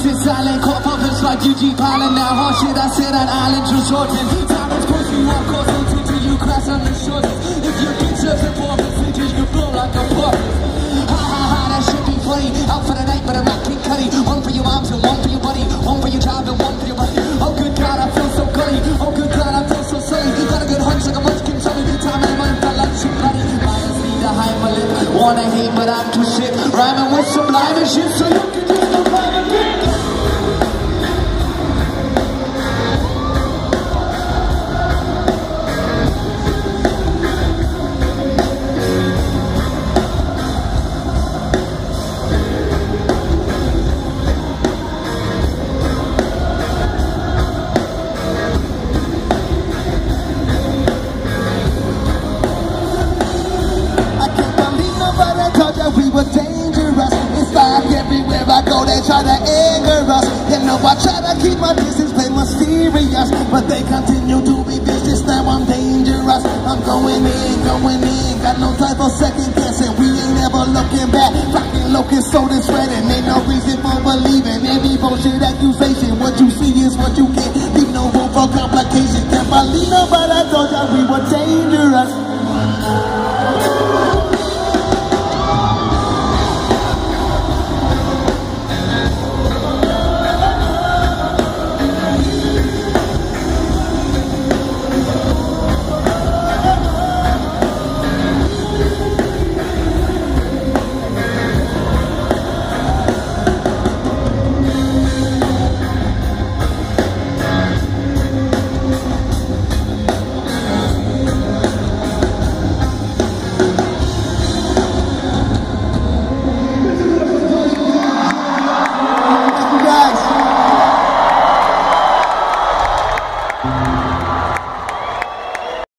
sit silent, caught puppets like Eugene Pilot. Now hard shit I said on island, true shorten. Silence push you off course until you crash on the shortest. If you get surfing for the features, you blow like a puppet. Ha ha ha, that should be funny. Out for the night, but I'm not King Cuddy. One for your moms and one for your buddy. One for your job and one for your buddy. Oh good God, I feel so gutty. Oh good God, I feel so silly. Got a good hunch like a munchkin tummy. Time and month, I like you bloody. Lions need to hide my lip. Wanna hate, but I'm too sick. Rhyming with sublime and shit, so you can just go rhyme and pick. We were dangerous. It's like everywhere I go they try to anger us. You know I try to keep my distance, play mysterious, but they continue to be vicious. Now I'm dangerous. I'm going in. Got no time for second guessing. We ain't ever looking back. Fucking locust so this shredding. Ain't no reason for believing any bullshit accusation. What you see is what you get. Leave no room for complications. Can't believe nobody told ya we were dangerous.